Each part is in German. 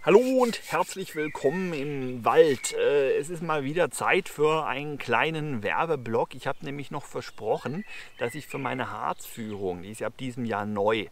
Hallo und herzlich willkommen im Wald. Es ist mal wieder Zeit für einen kleinen Werbeblock. Ich habe nämlich noch versprochen, dass ich für meine Harzführung, die ist ja ab diesem Jahr neu,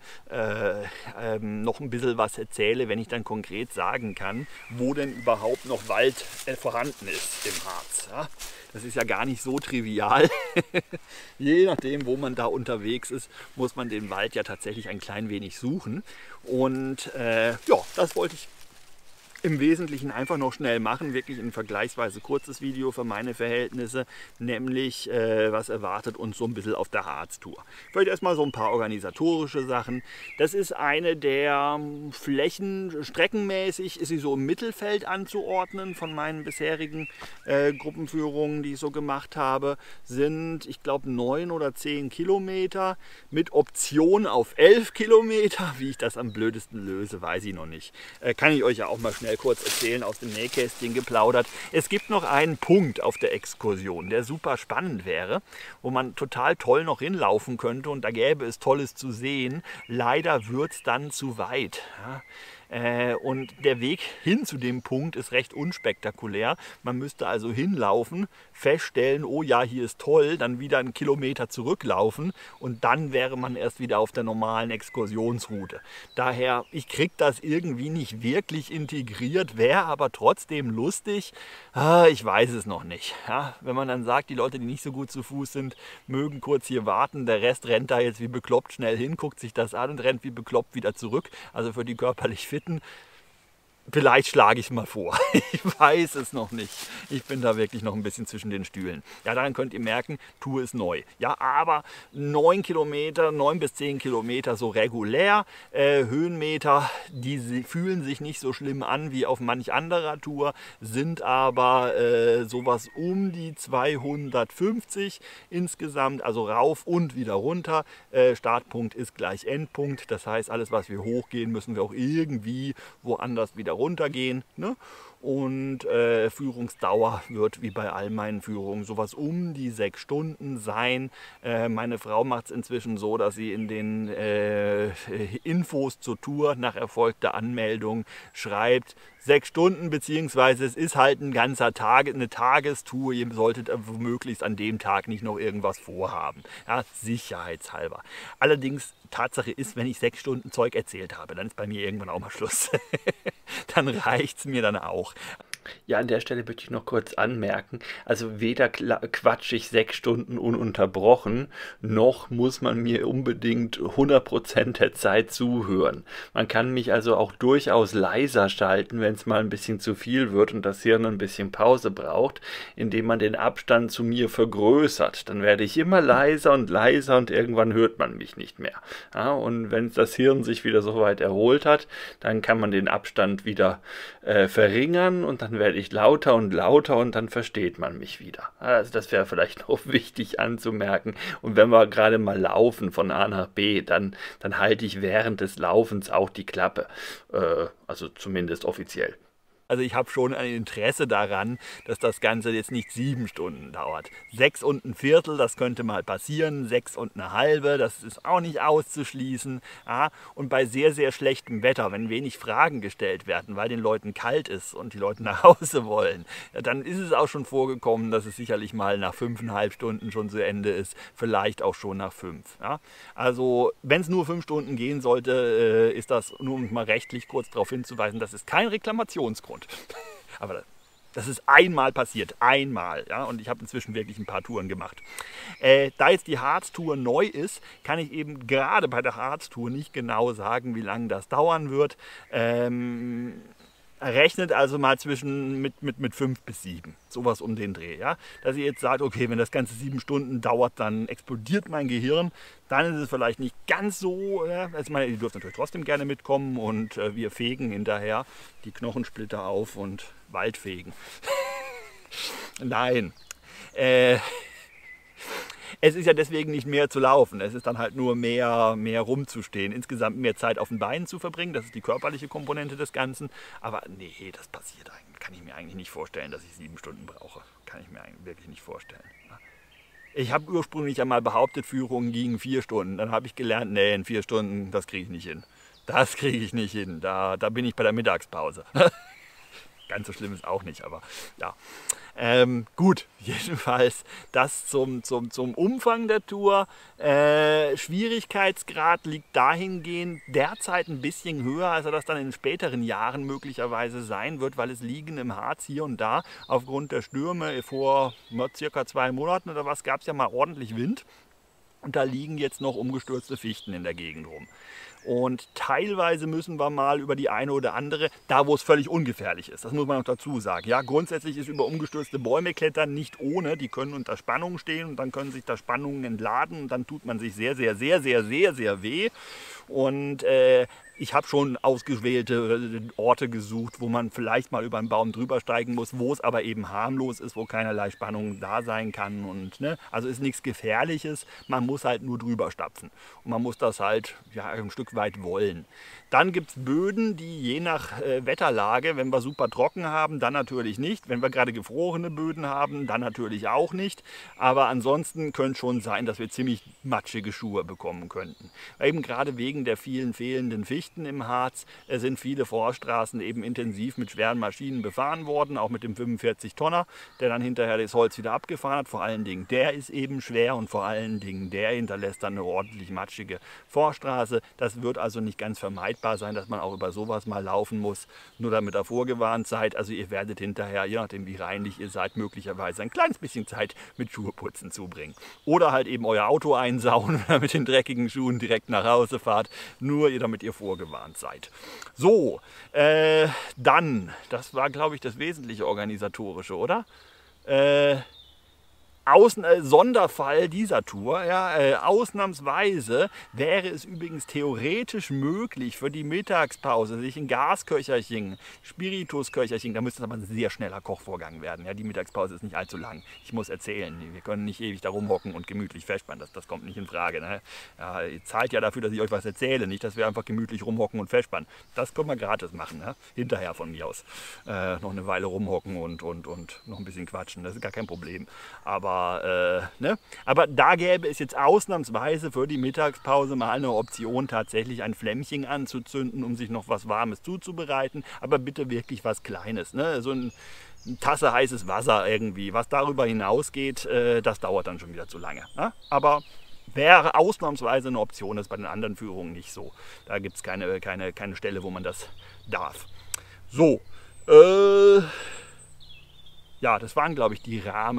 noch ein bisschen was erzähle, wenn ich dann konkret sagen kann, wo denn überhaupt noch Wald vorhanden ist im Harz. Ja? Das ist ja gar nicht so trivial. Je nachdem, wo man da unterwegs ist, muss man den Wald ja tatsächlich ein klein wenig suchen. Und ja, das wollte ich im Wesentlichen einfach noch schnell machen, wirklich ein vergleichsweise kurzes Video für meine Verhältnisse, nämlich was erwartet uns so ein bisschen auf der Harztour. Vielleicht erstmal so ein paar organisatorische Sachen. Das ist eine der Flächen, streckenmäßig ist sie so im Mittelfeld anzuordnen von meinen bisherigen Gruppenführungen, die ich so gemacht habe, sind, ich glaube, 9 oder 10 Kilometer mit Option auf 11 Kilometer. Wie ich das am blödesten löse, weiß ich noch nicht. Kann ich euch ja auch mal schnell kurz erzählen, aus dem Nähkästchen geplaudert. Es gibt noch einen Punkt auf der Exkursion, der super spannend wäre, wo man total toll noch hinlaufen könnte und da gäbe es Tolles zu sehen. Leider wird es dann zu weit. Ja. Und der Weg hin zu dem Punkt ist recht unspektakulär. Man müsste also hinlaufen, feststellen, oh ja, hier ist toll, dann wieder einen Kilometer zurücklaufen und dann wäre man erst wieder auf der normalen Exkursionsroute. Daher, ich kriege das irgendwie nicht wirklich integriert, wäre aber trotzdem lustig. Ich weiß es noch nicht. Ja, wenn man dann sagt, die Leute, die nicht so gut zu Fuß sind, mögen kurz hier warten, der Rest rennt da jetzt wie bekloppt schnell hin, guckt sich das an und rennt wie bekloppt wieder zurück. Also für die körperlich Fitten. Vielleicht schlage ich es mal vor. Ich weiß es noch nicht. Ich bin da wirklich noch ein bisschen zwischen den Stühlen. Ja, daran könnt ihr merken, Tour ist neu. Ja, aber 9 Kilometer, 9 bis 10 Kilometer so regulär. Höhenmeter, die fühlen sich nicht so schlimm an wie auf manch anderer Tour, sind aber sowas um die 250 insgesamt, also rauf und wieder runter. Startpunkt ist gleich Endpunkt. Das heißt, alles, was wir hochgehen, müssen wir auch irgendwie woanders wieder runtergehen. Ne? Und Führungsdauer wird wie bei all meinen Führungen sowas um die 6 Stunden sein. Meine Frau macht es inzwischen so, dass sie in den Infos zur Tour nach erfolgter Anmeldung schreibt, 6 Stunden, beziehungsweise es ist halt ein ganzer Tag, eine Tagestour. Ihr solltet möglichst an dem Tag nicht noch irgendwas vorhaben. Ja, sicherheitshalber. Allerdings, Tatsache ist, wenn ich 6 Stunden Zeug erzählt habe, dann ist bei mir irgendwann auch mal Schluss. Dann reicht es mir dann auch. Ja, an der Stelle möchte ich noch kurz anmerken, also weder quatsch ich 6 Stunden ununterbrochen, noch muss man mir unbedingt 100% der Zeit zuhören. Man kann mich also auch durchaus leiser schalten, wenn es mal ein bisschen zu viel wird und das Hirn ein bisschen Pause braucht, indem man den Abstand zu mir vergrößert. Dann werde ich immer leiser und irgendwann hört man mich nicht mehr. Ja, und wenn das Hirn sich wieder so weit erholt hat, dann kann man den Abstand wieder verringern und dann werde ich lauter und dann versteht man mich wieder. Also das wäre vielleicht noch wichtig anzumerken. Und wenn wir gerade mal laufen von A nach B, dann halte ich während des Laufens auch die Klappe. Also zumindest offiziell. Also ich habe schon ein Interesse daran, dass das Ganze jetzt nicht 7 Stunden dauert. 6 und ein Viertel, das könnte mal passieren. 6 und eine halbe, das ist auch nicht auszuschließen. Ja, und bei sehr, sehr schlechtem Wetter, wenn wenig Fragen gestellt werden, weil den Leuten kalt ist und die Leute nach Hause wollen, ja, dann ist es auch schon vorgekommen, dass es sicherlich mal nach 5,5 Stunden schon zu Ende ist. Vielleicht auch schon nach 5. Ja. Also wenn es nur 5 Stunden gehen sollte, ist das, nur um mal rechtlich kurz darauf hinzuweisen, das ist kein Reklamationsgrund. Aber das ist einmal passiert, einmal. Ja? Und ich habe inzwischen wirklich ein paar Touren gemacht. Da jetzt die Harztour neu ist, kann ich eben gerade bei der Harztour nicht genau sagen, wie lange das dauern wird. Rechnet also mal mit 5 bis 7, sowas um den Dreh. Ja? Dass ihr jetzt sagt, okay, wenn das Ganze 7 Stunden dauert, dann explodiert mein Gehirn, dann ist es vielleicht nicht ganz so. Ja? Also, ihr dürft natürlich trotzdem gerne mitkommen und wir fegen hinterher die Knochensplitter auf und Waldfegen. Nein. Es ist ja deswegen nicht mehr zu laufen, es ist dann halt nur mehr rumzustehen, insgesamt mehr Zeit auf den Beinen zu verbringen, das ist die körperliche Komponente des Ganzen, aber nee, das passiert eigentlich, kann ich mir eigentlich nicht vorstellen, dass ich 7 Stunden brauche, kann ich mir eigentlich wirklich nicht vorstellen. Ich habe ursprünglich einmal behauptet, Führungen gingen 4 Stunden, dann habe ich gelernt, nee, in 4 Stunden, das kriege ich nicht hin. Das kriege ich nicht hin. Da bin ich bei der Mittagspause. Ganz so schlimm ist auch nicht, aber ja. Gut, jedenfalls das zum Umfang der Tour. Schwierigkeitsgrad liegt dahingehend derzeit ein bisschen höher, als er das dann in späteren Jahren möglicherweise sein wird, weil es liegen im Harz hier und da aufgrund der Stürme vor circa 2 Monaten oder was gab es ja mal ordentlich Wind. Und da liegen jetzt noch umgestürzte Fichten in der Gegend rum. Und teilweise müssen wir mal über die eine oder andere, da wo es völlig ungefährlich ist, das muss man noch dazu sagen. Ja, grundsätzlich ist über umgestürzte Bäume klettern nicht ohne, die können unter Spannung stehen und dann können sich da Spannungen entladen und dann tut man sich sehr, sehr, sehr, sehr, sehr, sehr weh. Und ich habe schon ausgewählte Orte gesucht, wo man vielleicht mal über einen Baum drüber steigen muss, wo es aber eben harmlos ist, wo keinerlei Spannung da sein kann. Und, ne, also ist nichts Gefährliches, man muss halt nur drüber stapfen. Und man muss das halt ja, ein Stück weit wollen. Dann gibt es Böden, die je nach Wetterlage, wenn wir super trocken haben, dann natürlich nicht. Wenn wir gerade gefrorene Böden haben, dann natürlich auch nicht. Aber ansonsten könnte es schon sein, dass wir ziemlich matschige Schuhe bekommen könnten. Eben gerade wegen der vielen fehlenden Fichten im Harz sind viele Forststraßen eben intensiv mit schweren Maschinen befahren worden, auch mit dem 45-Tonner, der dann hinterher das Holz wieder abgefahren hat. Vor allen Dingen der ist eben schwer und vor allen Dingen der hinterlässt dann eine ordentlich matschige Forststraße. Das wird also nicht ganz vermeidbar sein, dass man auch über sowas mal laufen muss, nur damit ihr vorgewarnt seid. Also ihr werdet hinterher, je nachdem wie reinlich ihr seid, möglicherweise ein kleines bisschen Zeit mit Schuheputzen zubringen. Oder halt eben euer Auto einsauen, wenn ihr mit den dreckigen Schuhen direkt nach Hause fahrt, nur damit ihr vorgewarnt seid. So, dann, das war glaube ich das wesentliche Organisatorische, oder? Sonderfall dieser Tour, ja, ausnahmsweise wäre es übrigens theoretisch möglich für die Mittagspause sich ein Gasköcherchen, Spiritusköcherchen, da müsste es aber ein sehr schneller Kochvorgang werden. Ja, die Mittagspause ist nicht allzu lang. Ich muss erzählen, wir können nicht ewig da rumhocken und gemütlich festspannen, das kommt nicht in Frage. Ne? Ja, ihr zahlt ja dafür, dass ich euch was erzähle, nicht, dass wir einfach gemütlich rumhocken und festspannen. Das können wir gratis machen, ne? Hinterher von mir aus. Noch eine Weile rumhocken und noch ein bisschen quatschen, das ist gar kein Problem. Aber da gäbe es jetzt ausnahmsweise für die Mittagspause mal eine Option, tatsächlich ein Flämmchen anzuzünden, um sich noch was Warmes zuzubereiten. Aber bitte wirklich was Kleines. Ne? So eine Tasse heißes Wasser irgendwie. Was darüber hinausgeht, das dauert dann schon wieder zu lange. Ne? Aber wäre ausnahmsweise eine Option, das ist bei den anderen Führungen nicht so. Da gibt es keine Stelle, wo man das darf. So, ja, das waren, glaube ich, die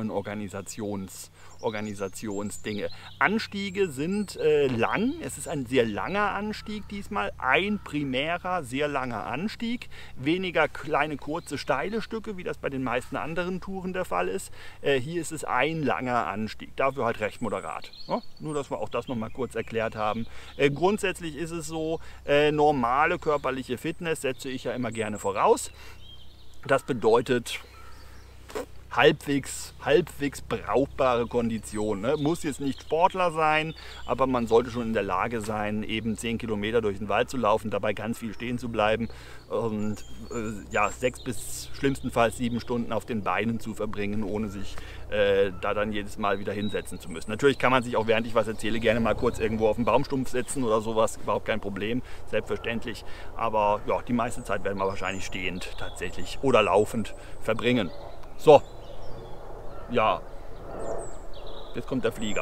Rahmenorganisationsdinge. Anstiege sind lang. Es ist ein sehr langer Anstieg diesmal. Ein primärer, sehr langer Anstieg. Weniger kleine, kurze, steile Stücke, wie das bei den meisten anderen Touren der Fall ist. Hier ist es ein langer Anstieg. Dafür halt recht moderat. Ja, nur, dass wir auch das nochmal kurz erklärt haben. Grundsätzlich ist es so, normale körperliche Fitness setze ich ja immer gerne voraus. Das bedeutet halbwegs brauchbare Kondition. Ne? Muss jetzt nicht Sportler sein, aber man sollte schon in der Lage sein, eben 10 Kilometer durch den Wald zu laufen, dabei ganz viel stehen zu bleiben und 6 bis schlimmstenfalls 7 Stunden auf den Beinen zu verbringen, ohne sich da dann jedes Mal wieder hinsetzen zu müssen. Natürlich kann man sich auch, während ich was erzähle, gerne mal kurz irgendwo auf den Baumstumpf setzen oder sowas, überhaupt kein Problem, selbstverständlich. Aber ja, die meiste Zeit werden wir wahrscheinlich stehend tatsächlich oder laufend verbringen. So, ja, jetzt kommt der Flieger.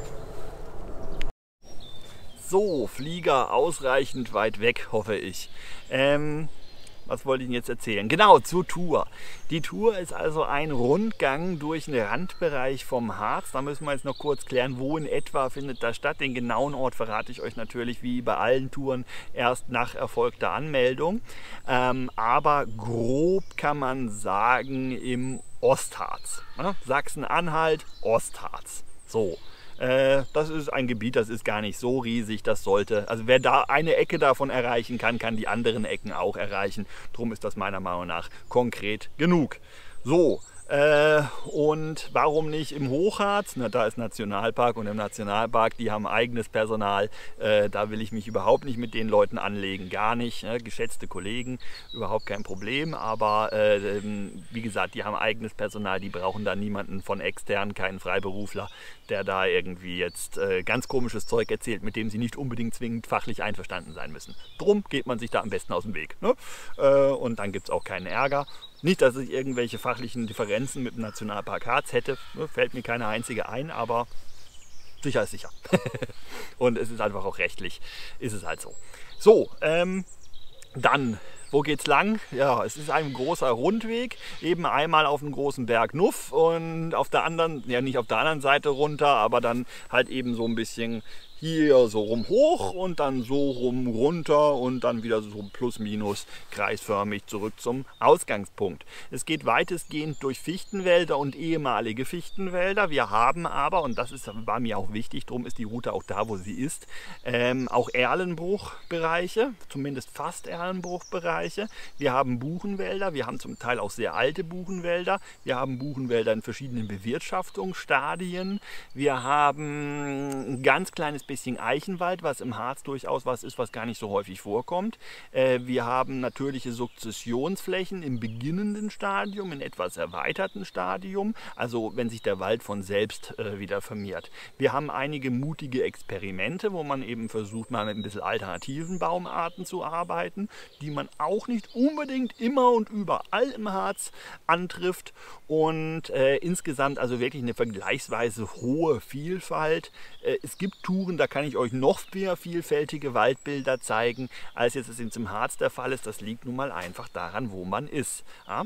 So, Flieger ausreichend weit weg, hoffe ich. Was wollte ich Ihnen jetzt erzählen? Genau, zur Tour. Die Tour ist also ein Rundgang durch den Randbereich vom Harz. Da müssen wir jetzt noch kurz klären, wo in etwa findet das statt. Den genauen Ort verrate ich euch natürlich wie bei allen Touren erst nach erfolgter Anmeldung. Aber grob kann man sagen im Ostharz. Ne? Sachsen-Anhalt, Ostharz. So. Das ist ein Gebiet, das ist gar nicht so riesig, das sollte, also wer da eine Ecke davon erreichen kann, kann die anderen Ecken auch erreichen. Drum ist das meiner Meinung nach konkret genug. So, Und warum nicht im Hochharz? Na, da ist Nationalpark und im Nationalpark, die haben eigenes Personal. Da will ich mich überhaupt nicht mit den Leuten anlegen, gar nicht. Ne? Geschätzte Kollegen, überhaupt kein Problem. Aber wie gesagt, die haben eigenes Personal, die brauchen da niemanden von extern, keinen Freiberufler, der da irgendwie jetzt ganz komisches Zeug erzählt, mit dem sie nicht unbedingt zwingend fachlich einverstanden sein müssen. Drum geht man sich da am besten aus dem Weg. Ne? Und dann gibt es auch keinen Ärger. Nicht, dass ich irgendwelche fachlichen Differenzen mit dem Nationalpark Harz hätte, fällt mir keine einzige ein, aber sicher ist sicher. Und es ist einfach auch rechtlich, ist es halt so. So, dann, wo geht's lang? Ja, es ist ein großer Rundweg, eben einmal auf dem großen Berg Nuff und auf der anderen, ja nicht auf der anderen Seite runter, aber dann halt eben so ein bisschen hier so rum hoch und dann so rum runter und dann wieder so plus minus kreisförmig zurück zum Ausgangspunkt. Es geht weitestgehend durch Fichtenwälder und ehemalige Fichtenwälder. Wir haben aber, und das war mir auch wichtig, darum ist die Route auch da, wo sie ist, auch Erlenbruchbereiche, zumindest fast Erlenbruchbereiche. Wir haben Buchenwälder, wir haben zum Teil auch sehr alte Buchenwälder. Wir haben Buchenwälder in verschiedenen Bewirtschaftungsstadien. Wir haben ein ganz kleines bisschen Eichenwald, was im Harz durchaus was ist, was gar nicht so häufig vorkommt. Wir haben natürliche Sukzessionsflächen im beginnenden Stadium, in etwas erweiterten Stadium, also wenn sich der Wald von selbst wieder vermehrt. Wir haben einige mutige Experimente, wo man eben versucht, mal mit ein bisschen alternativen Baumarten zu arbeiten, die man auch nicht unbedingt immer und überall im Harz antrifft und insgesamt also wirklich eine vergleichsweise hohe Vielfalt. Es gibt Touren, da kann ich euch noch mehr vielfältige Waldbilder zeigen, als jetzt es im Harz der Fall ist. Das liegt nun mal einfach daran, wo man ist. Ja?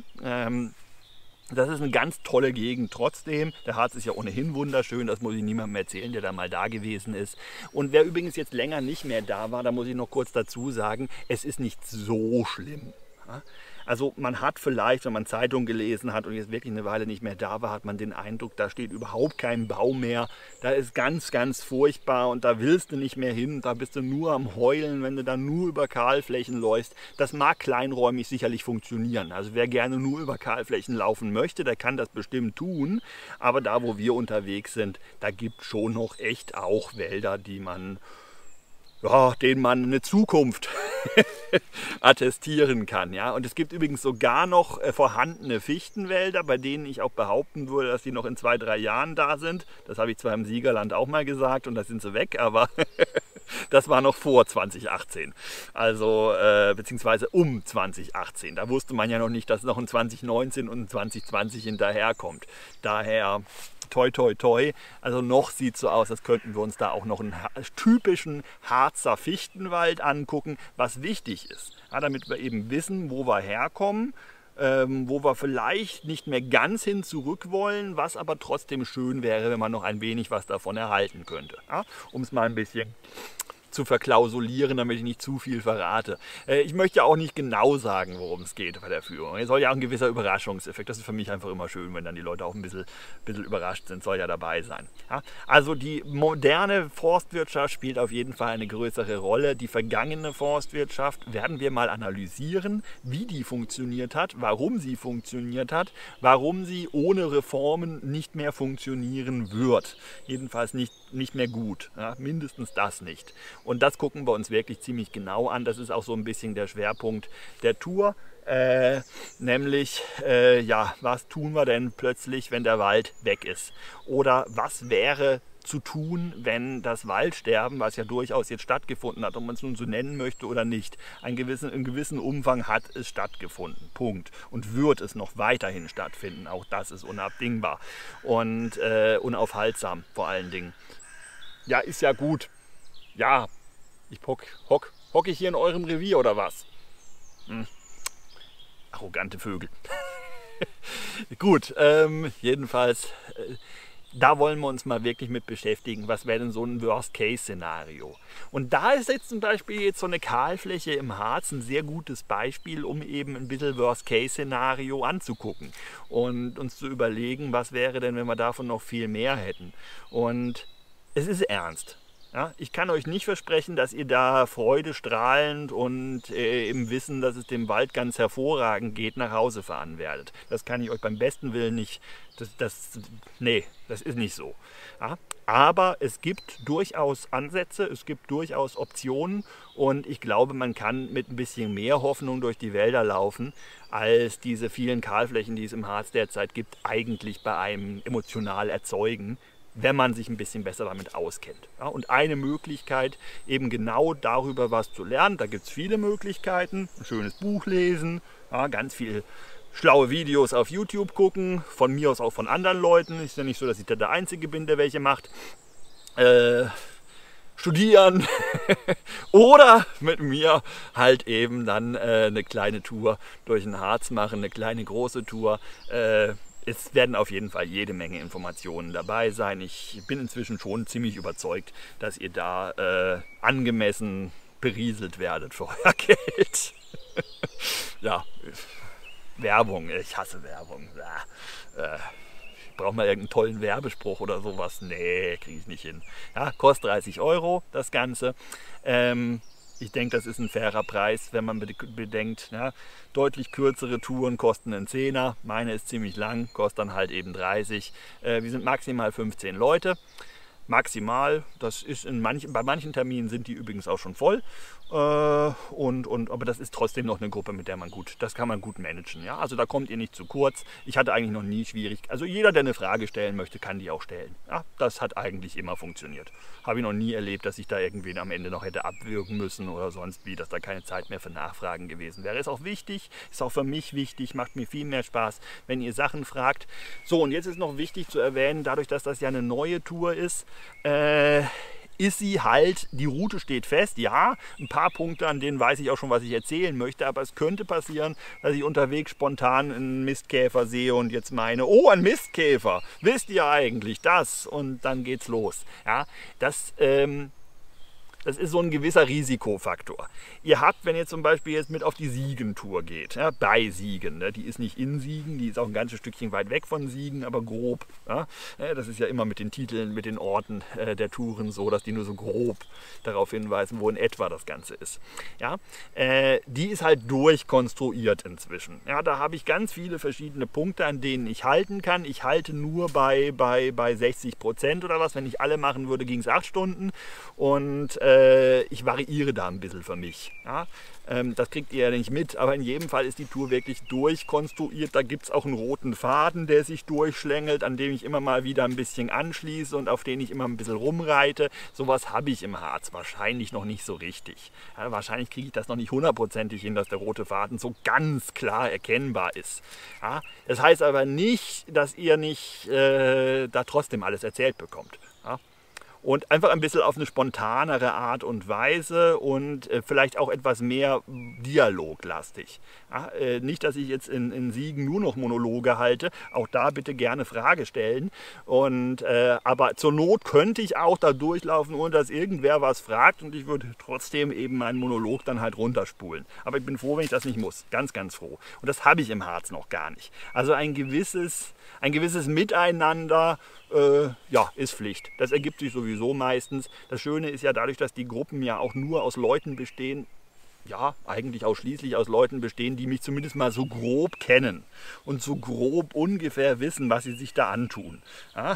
Das ist eine ganz tolle Gegend trotzdem. Der Harz ist ja ohnehin wunderschön, das muss ich niemandem erzählen, der da mal da gewesen ist. Und wer übrigens jetzt länger nicht mehr da war, da muss ich noch kurz dazu sagen, es ist nicht so schlimm. Ja? Also man hat vielleicht, wenn man Zeitung gelesen hat und jetzt wirklich eine Weile nicht mehr da war, hat man den Eindruck, da steht überhaupt kein Bau mehr. Da ist ganz, ganz furchtbar und da willst du nicht mehr hin. Da bist du nur am Heulen, wenn du dann nur über Kahlflächen läufst. Das mag kleinräumig sicherlich funktionieren. Also wer gerne nur über Kahlflächen laufen möchte, der kann das bestimmt tun. Aber da, wo wir unterwegs sind, da gibt es schon noch echt auch Wälder, die man, ja, denen man eine Zukunft attestieren kann. Ja? Und es gibt übrigens sogar noch vorhandene Fichtenwälder, bei denen ich auch behaupten würde, dass die noch in 2, 3 Jahren da sind. Das habe ich zwar im Siegerland auch mal gesagt und da sind sie weg, aber das war noch vor 2018. Also beziehungsweise um 2018. Da wusste man ja noch nicht, dass noch ein 2019 und ein 2020 hinterherkommt. Daher toi toi toi, also noch sieht es so aus, als könnten wir uns da auch noch einen typischen Harzer Fichtenwald angucken, was wichtig ist, ja, damit wir eben wissen, wo wir herkommen, wo wir vielleicht nicht mehr ganz hin zurück wollen, was aber trotzdem schön wäre, wenn man noch ein wenig was davon erhalten könnte, ja, um es mal ein bisschen zu verklausulieren, damit ich nicht zu viel verrate. Ich möchte ja auch nicht genau sagen, worum es geht bei der Führung. Es soll ja auch ein gewisser Überraschungseffekt. Das ist für mich einfach immer schön, wenn dann die Leute auch ein bisschen überrascht sind. Soll ja dabei sein. Ja? Also die moderne Forstwirtschaft spielt auf jeden Fall eine größere Rolle. Die vergangene Forstwirtschaft werden wir mal analysieren, wie die funktioniert hat, warum sie funktioniert hat, warum sie ohne Reformen nicht mehr funktionieren wird. Jedenfalls nicht mehr gut. Ja? Mindestens das nicht. Und das gucken wir uns wirklich ziemlich genau an. Das ist auch so ein bisschen der Schwerpunkt der Tour. Nämlich, ja, was tun wir denn plötzlich, wenn der Wald weg ist? Oder was wäre zu tun, wenn das Waldsterben, was ja durchaus jetzt stattgefunden hat, ob man es nun so nennen möchte oder nicht, in gewissen Umfang hat es stattgefunden. Punkt. Und wird es noch weiterhin stattfinden. Auch das ist unabdingbar. Und unaufhaltsam vor allen Dingen. Ja, ist ja gut. Ja, hock ich hier in eurem Revier oder was? Arrogante Vögel. Gut, jedenfalls, da wollen wir uns mal wirklich mit beschäftigen. Was wäre denn so ein Worst-Case-Szenario? Und da ist jetzt zum Beispiel so eine Kahlfläche im Harz ein sehr gutes Beispiel, um eben ein bisschen Worst-Case-Szenario anzugucken und uns zu überlegen, was wäre denn, wenn wir davon noch viel mehr hätten. Und es ist ernst. Ja, ich kann euch nicht versprechen, dass ihr da freudestrahlend und im Wissen, dass es dem Wald ganz hervorragend geht, nach Hause fahren werdet. Das kann ich euch beim besten Willen nicht. Nee, das ist nicht so. Ja, aber es gibt durchaus Ansätze, es gibt durchaus Optionen und ich glaube, man kann mit ein bisschen mehr Hoffnung durch die Wälder laufen, als diese vielen Kahlflächen, die es im Harz derzeit gibt, eigentlich bei einem emotional erzeugen, wenn man sich ein bisschen besser damit auskennt. Ja, und eine Möglichkeit, eben genau darüber was zu lernen, da gibt es viele Möglichkeiten, ein schönes Buch lesen, ja, ganz viel schlaue Videos auf YouTube gucken, von mir aus auch von anderen Leuten, ist ja nicht so, dass ich da der Einzige bin, der welche macht, studieren oder mit mir halt eben dann eine kleine Tour durch den Harz machen, eine kleine große Tour. Es werden auf jeden Fall jede Menge Informationen dabei sein. Ich bin inzwischen schon ziemlich überzeugt, dass ihr da angemessen berieselt werdet für euer Geld. Ja, Werbung, ich hasse Werbung. Ich brauche mal irgendeinen tollen Werbespruch oder sowas. Nee, kriege ich nicht hin. Ja, kostet 30 € das Ganze. Ich denke, das ist ein fairer Preis, wenn man bedenkt, ja, deutlich kürzere Touren kosten einen 10er. Meine ist ziemlich lang, kostet dann halt eben 30. Wir sind maximal 15 Leute. Maximal, das ist bei manchen Terminen sind die übrigens auch schon voll. Aber das ist trotzdem noch eine Gruppe, mit der das kann man gut managen. Ja? Also da kommt ihr nicht zu kurz. Ich hatte eigentlich noch nie Schwierigkeiten. Also jeder, der eine Frage stellen möchte, kann die auch stellen. Ja? Das hat eigentlich immer funktioniert. Habe ich noch nie erlebt, dass ich da irgendwen am Ende noch hätte abwürgen müssen oder sonst wie, dass da keine Zeit mehr für Nachfragen gewesen wäre. Ist auch wichtig, ist auch für mich wichtig, macht mir viel mehr Spaß, wenn ihr Sachen fragt. So, und jetzt ist noch wichtig zu erwähnen, dadurch, dass das ja eine neue Tour ist, ist sie halt, die Route steht fest, ja, ein paar Punkte, an denen weiß ich auch schon, was ich erzählen möchte, aber es könnte passieren, dass ich unterwegs spontan einen Mistkäfer sehe und jetzt meine, oh, ein Mistkäfer, wisst ihr eigentlich das? Und dann geht's los. Ja, das ist so ein gewisser Risikofaktor. Ihr habt, wenn ihr zum Beispiel jetzt mit auf die Siegen-Tour geht, ja, bei Siegen, ne, die ist nicht in Siegen, die ist auch ein ganzes Stückchen weit weg von Siegen, aber grob. Ja, das ist ja immer mit den Titeln, mit den Orten der Touren so, dass die nur so grob darauf hinweisen, wo in etwa das Ganze ist. Ja, die ist halt durchkonstruiert inzwischen. Ja, da habe ich ganz viele verschiedene Punkte, an denen ich halten kann. Ich halte nur bei 60% oder was. Wenn ich alle machen würde, ging es 8 Stunden. Und ich variiere da ein bisschen für mich. Ja? Das kriegt ihr ja nicht mit, aber in jedem Fall ist die Tour wirklich durchkonstruiert. Da gibt es auch einen roten Faden, der sich durchschlängelt, an dem ich immer mal wieder ein bisschen anschließe und auf den ich immer ein bisschen rumreite. Sowas habe ich im Harz wahrscheinlich noch nicht so richtig. Ja, wahrscheinlich kriege ich das noch nicht 100%ig hin, dass der rote Faden so ganz klar erkennbar ist. Ja? Das heißt aber nicht, dass ihr nicht da trotzdem alles erzählt bekommt. Ja? Und einfach ein bisschen auf eine spontanere Art und Weise und vielleicht auch etwas mehr dialoglastig. Ja, nicht, dass ich jetzt in Siegen nur noch Monologe halte, auch da bitte gerne Frage stellen. Aber zur Not könnte ich auch da durchlaufen, ohne dass irgendwer was fragt und ich würde trotzdem eben meinen Monolog dann halt runterspulen. Aber ich bin froh, wenn ich das nicht muss. Ganz, ganz froh. Und das habe ich im Harz noch gar nicht. Also ein gewisses Miteinander ist Pflicht. Das ergibt sich sowieso meistens. Das Schöne ist ja dadurch, dass die Gruppen ja auch nur aus Leuten bestehen, ja, eigentlich ausschließlich aus Leuten bestehen, die mich zumindest mal so grob kennen und so grob ungefähr wissen, was sie sich da antun. Ja?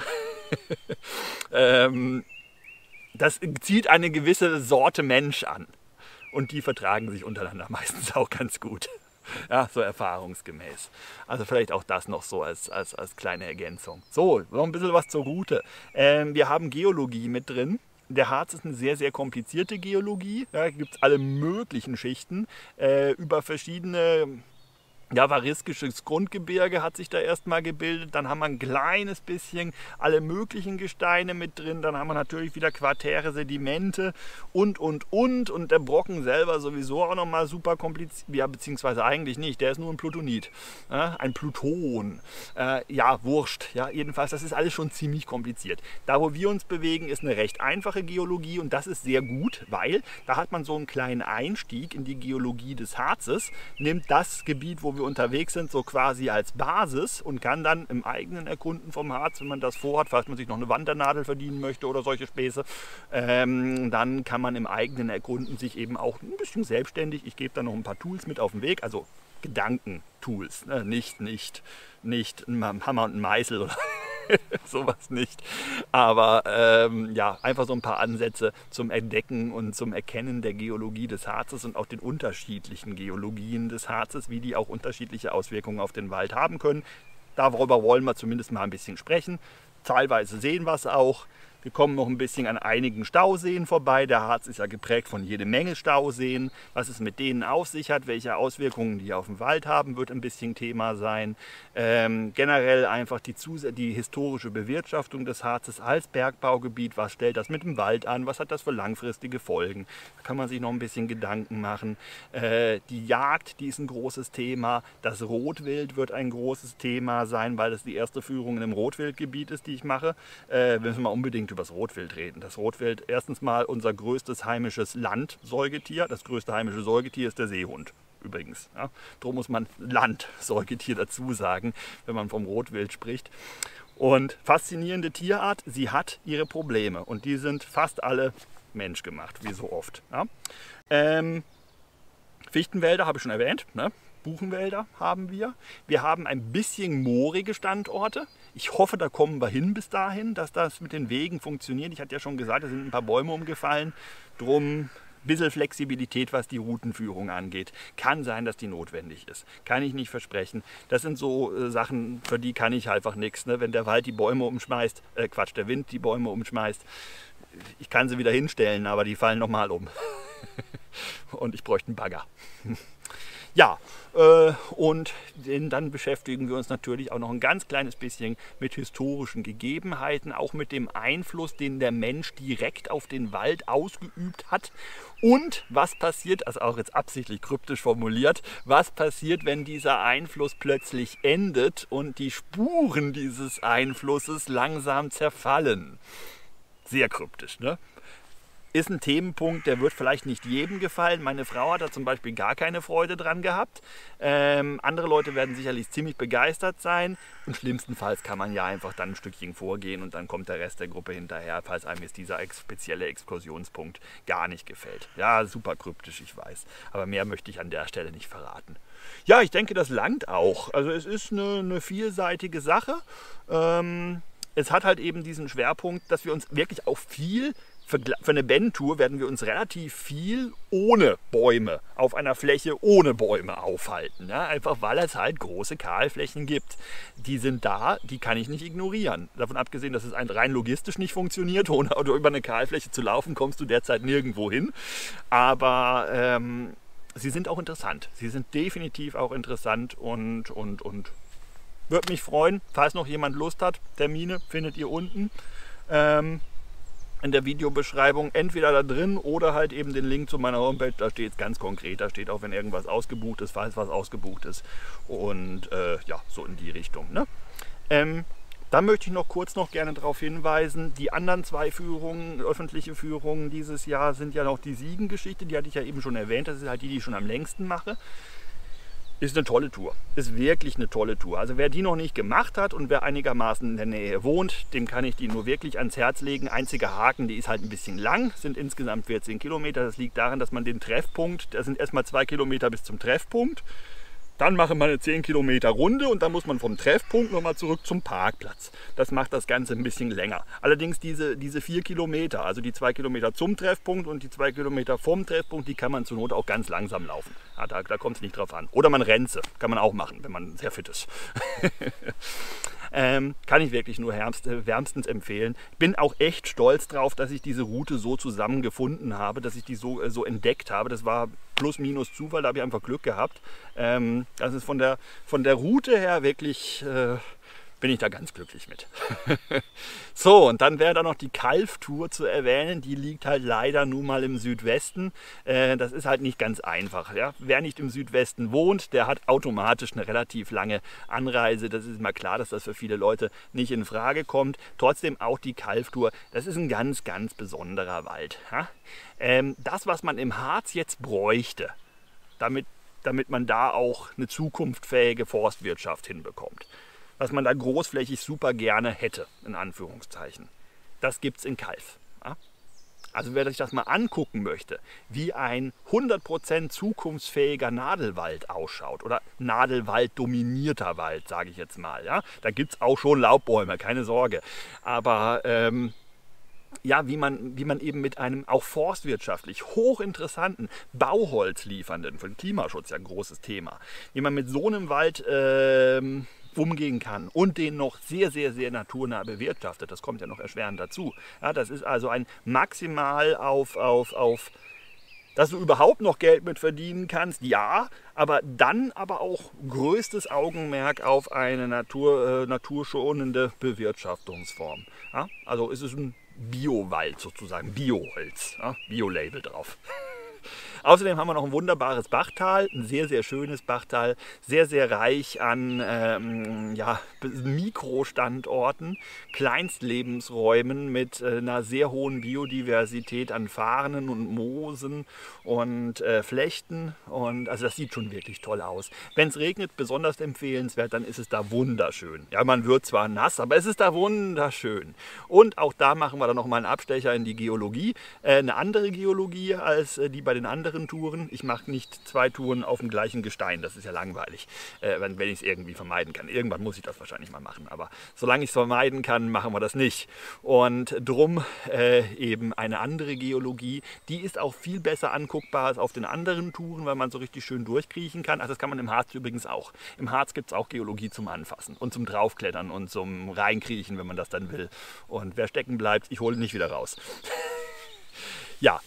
Das zieht eine gewisse Sorte Mensch an und die vertragen sich untereinander meistens auch ganz gut. Ja, so erfahrungsgemäß. Also vielleicht auch das noch so als kleine Ergänzung. So, noch ein bisschen was zur Route. Wir haben Geologie mit drin. Der Harz ist eine sehr, sehr komplizierte Geologie. Da gibt es alle möglichen Schichten über verschiedene... Variskisches Grundgebirge hat sich da erstmal gebildet, dann haben wir ein kleines bisschen alle möglichen Gesteine mit drin, dann haben wir natürlich wieder quartäre Sedimente und der Brocken selber sowieso auch nochmal super kompliziert, ja, beziehungsweise eigentlich nicht, der ist nur ein Plutonit, ein Pluton, wurscht, ja, jedenfalls, das ist alles schon ziemlich kompliziert. Da, wo wir uns bewegen, ist eine recht einfache Geologie und das ist sehr gut, weil da hat man so einen kleinen Einstieg in die Geologie des Harzes, nimmt das Gebiet, wo wo wir unterwegs sind, so quasi als Basis und kann dann im eigenen Erkunden vom Harz, wenn man das vorhat, falls man sich noch eine Wandernadel verdienen möchte oder solche Späße, dann kann man im eigenen Erkunden sich eben auch ein bisschen selbstständig, ich gebe da noch ein paar Tools mit auf den Weg, also Gedankentools, ne? Nicht ein Hammer und ein Meißel oder sowas nicht. Aber ja, einfach so ein paar Ansätze zum Entdecken und zum Erkennen der Geologie des Harzes und auch den unterschiedlichen Geologien des Harzes, wie die auch unterschiedliche Auswirkungen auf den Wald haben können. Darüber wollen wir zumindest mal ein bisschen sprechen. Teilweise sehen wir es auch. Wir kommen noch ein bisschen an einigen Stauseen vorbei. Der Harz ist ja geprägt von jede Menge Stauseen. Was es mit denen auf sich hat, welche Auswirkungen die auf den Wald haben, wird ein bisschen Thema sein. Generell einfach die historische Bewirtschaftung des Harzes als Bergbaugebiet. Was stellt das mit dem Wald an? Was hat das für langfristige Folgen? Da kann man sich noch ein bisschen Gedanken machen. Die Jagd, die ist ein großes Thema. Das Rotwild wird ein großes Thema sein, weil das die erste Führung in einem Rotwildgebiet ist, die ich mache. Müssen wir unbedingt über das Rotwild reden. Das Rotwild, erstens mal unser größtes heimisches Landsäugetier. Das größte heimische Säugetier ist der Seehund. Übrigens. Ja. Darum muss man Landsäugetier dazu sagen, wenn man vom Rotwild spricht. Und faszinierende Tierart, sie hat ihre Probleme und die sind fast alle menschgemacht, wie so oft. Ja. Fichtenwälder habe ich schon erwähnt, ne? Buchenwälder haben wir. Wir haben ein bisschen moorige Standorte. Ich hoffe, da kommen wir hin bis dahin, dass das mit den Wegen funktioniert. Ich hatte ja schon gesagt, da sind ein paar Bäume umgefallen. Drum ein bisschen Flexibilität, was die Routenführung angeht. Kann sein, dass die notwendig ist. Kann ich nicht versprechen. Das sind so Sachen, für die kann ich einfach nichts. Ne? Wenn der Wald die Bäume umschmeißt, der Wind die Bäume umschmeißt, ich kann sie wieder hinstellen, aber die fallen nochmal um. Und ich bräuchte einen Bagger. Ja, und dann beschäftigen wir uns natürlich auch noch ein ganz kleines bisschen mit historischen Gegebenheiten, auch mit dem Einfluss, den der Mensch direkt auf den Wald ausgeübt hat. Und was passiert, also auch jetzt absichtlich kryptisch formuliert, was passiert, wenn dieser Einfluss plötzlich endet und die Spuren dieses Einflusses langsam zerfallen. Sehr kryptisch, ne? Ist ein Themenpunkt, der wird vielleicht nicht jedem gefallen. Meine Frau hat da zum Beispiel gar keine Freude dran gehabt. Andere Leute werden sicherlich ziemlich begeistert sein. Und schlimmstenfalls kann man ja einfach dann ein Stückchen vorgehen und dann kommt der Rest der Gruppe hinterher, falls einem jetzt dieser spezielle Exkursionspunkt gar nicht gefällt. Ja, super kryptisch, ich weiß. Aber mehr möchte ich an der Stelle nicht verraten. Ja, ich denke, das langt auch. Also es ist eine vielseitige Sache. Es hat halt eben diesen Schwerpunkt, dass wir uns wirklich auch viel für eine Bandtour werden wir uns relativ viel ohne Bäume auf einer Fläche ohne Bäume aufhalten. Ja? Einfach weil es halt große Kahlflächen gibt. Die sind da, die kann ich nicht ignorieren. Davon abgesehen, dass es rein logistisch nicht funktioniert, ohne über eine Kahlfläche zu laufen, kommst du derzeit nirgendwo hin. Aber sie sind auch interessant. Sie sind definitiv auch interessant und würde mich freuen, falls noch jemand Lust hat. Termine findet ihr unten. In der Videobeschreibung entweder da drin oder halt eben den Link zu meiner Homepage, da steht es ganz konkret, da steht auch, wenn irgendwas ausgebucht ist, falls was ausgebucht ist und ja, so in die Richtung. Ne? Dann möchte ich noch kurz gerne darauf hinweisen, die anderen 2 Führungen, öffentliche Führungen dieses Jahr sind ja noch die Siegengeschichte, die hatte ich ja eben schon erwähnt, das ist halt die ich schon am längsten mache. Ist eine tolle Tour, ist wirklich eine tolle Tour. Also wer die noch nicht gemacht hat und wer einigermaßen in der Nähe wohnt, dem kann ich die nur wirklich ans Herz legen. Einziger Haken, die ist halt ein bisschen lang, sind insgesamt 14 Kilometer. Das liegt daran, dass man den Treffpunkt, da sind erstmal 2 Kilometer bis zum Treffpunkt. Dann machen wir eine 10 Kilometer Runde und dann muss man vom Treffpunkt nochmal zurück zum Parkplatz. Das macht das Ganze ein bisschen länger. Allerdings diese 4 Kilometer, also die 2 Kilometer zum Treffpunkt und die 2 Kilometer vom Treffpunkt, die kann man zur Not auch ganz langsam laufen. Ja, da kommt es nicht drauf an. Oder man rennt sie, kann man auch machen, wenn man sehr fit ist. Kann ich wirklich nur wärmstens empfehlen. Bin auch echt stolz drauf, dass ich diese Route so zusammengefunden habe, dass ich die so entdeckt habe. Das war plus minus Zufall, da habe ich einfach Glück gehabt. Das ist von der Route her wirklich, bin ich da ganz glücklich mit. So, und dann wäre da noch die Kalf-Tour zu erwähnen. Die liegt halt leider nun mal im Südwesten. Das ist halt nicht ganz einfach. Ja? Wer nicht im Südwesten wohnt, der hat automatisch eine relativ lange Anreise. Das ist mal klar, dass das für viele Leute nicht in Frage kommt. Trotzdem auch die Kalf-Tour. Das ist ein ganz, ganz besonderer Wald. Ja? Das, was man im Harz jetzt bräuchte, damit damit man da auch eine zukunftsfähige Forstwirtschaft hinbekommt. Was man da großflächig super gerne hätte, in Anführungszeichen. Das gibt es in Calw. Ja? Also wer sich das mal angucken möchte, wie ein 100% zukunftsfähiger Nadelwald ausschaut oder Nadelwald-dominierter Wald, sage ich jetzt mal. Ja? Da gibt es auch schon Laubbäume, keine Sorge. Aber ja, wie man eben mit einem auch forstwirtschaftlich hochinteressanten Bauholz liefernden, für den Klimaschutz ja ein großes Thema, wie man mit so einem Wald umgehen kann und den noch sehr, sehr, sehr naturnah bewirtschaftet. Das kommt ja noch erschwerend dazu. Ja, das ist also ein maximal auf, dass du überhaupt noch Geld mit verdienen kannst, ja, aber dann aber auch größtes Augenmerk auf eine naturschonende Bewirtschaftungsform. Ja, also ist es ein Biowald sozusagen, Bioholz, ja, Bio-Label drauf. Außerdem haben wir noch ein wunderbares Bachtal, ein sehr, sehr schönes Bachtal, sehr, sehr reich an ja, Mikrostandorten, Kleinstlebensräumen mit einer sehr hohen Biodiversität an Farnen und Moosen und Flechten. Und also das sieht schon wirklich toll aus. Wenn es regnet, besonders empfehlenswert, dann ist es da wunderschön. Ja, man wird zwar nass, aber es ist da wunderschön. Und auch da machen wir dann noch mal einen Abstecher in die Geologie, eine andere Geologie als die bei den anderen Touren. Ich mache nicht 2 Touren auf dem gleichen Gestein, das ist ja langweilig, wenn ich es irgendwie vermeiden kann. Irgendwann muss ich das wahrscheinlich mal machen, aber solange ich es vermeiden kann, machen wir das nicht. Und drum eben eine andere Geologie, die ist auch viel besser anguckbar als auf den anderen Touren, weil man so richtig schön durchkriechen kann. Also das kann man im Harz übrigens auch. Im Harz gibt es auch Geologie zum Anfassen und zum Draufklettern und zum Reinkriechen, wenn man das dann will. Und wer stecken bleibt, ich hole ihn nicht wieder raus. Ja,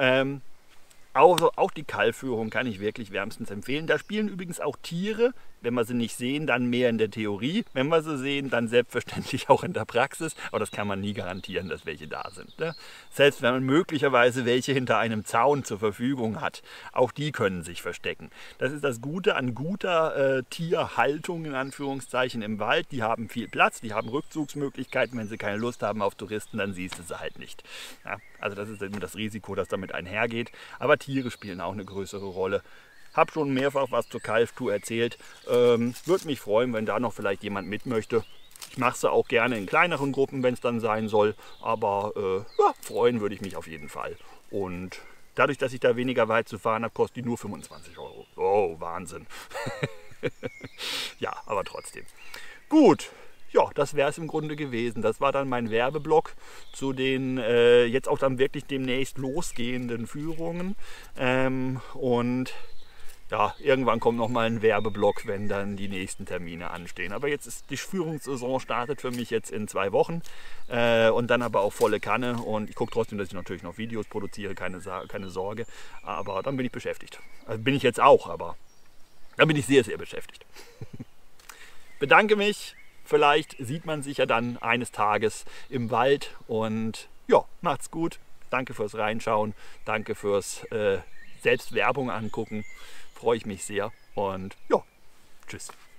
also auch die Kalvführung kann ich wirklich wärmstens empfehlen. Da spielen übrigens auch Tiere. Wenn wir sie nicht sehen, dann mehr in der Theorie. Wenn wir sie sehen, dann selbstverständlich auch in der Praxis. Aber das kann man nie garantieren, dass welche da sind. Ne? Selbst wenn man möglicherweise welche hinter einem Zaun zur Verfügung hat, auch die können sich verstecken. Das ist das Gute an guter Tierhaltung in Anführungszeichen im Wald. Die haben viel Platz, die haben Rückzugsmöglichkeiten. Wenn sie keine Lust haben auf Touristen, dann siehst du sie halt nicht. Ja? Also das ist immer das Risiko, das damit einhergeht. Aber Tiere spielen auch eine größere Rolle. Habe schon mehrfach was zur Kalvtour erzählt. Würde mich freuen, wenn da noch vielleicht jemand mit möchte. Ich mache es auch gerne in kleineren Gruppen, wenn es dann sein soll. Aber ja, freuen würde ich mich auf jeden Fall. Und dadurch, dass ich da weniger weit zu fahren habe, kostet die nur 25 €. Oh, Wahnsinn. Ja, aber trotzdem. Gut. Ja, das wäre es im Grunde gewesen. Das war dann mein Werbeblock zu den jetzt auch dann wirklich demnächst losgehenden Führungen. Und ja, irgendwann kommt noch mal ein Werbeblock, wenn dann die nächsten Termine anstehen. Aber jetzt ist die Führungssaison startet für mich jetzt in 2 Wochen und dann aber auch volle Kanne. Und ich gucke trotzdem, dass ich natürlich noch Videos produziere, keine Sorge. Aber dann bin ich beschäftigt. Also bin ich jetzt auch, aber dann bin ich sehr, sehr beschäftigt. Bedanke mich. Vielleicht sieht man sich ja dann eines Tages im Wald. Und ja, macht's gut. Danke fürs Reinschauen. Danke fürs Selbstwerbung angucken. Freue ich mich sehr und ja, tschüss.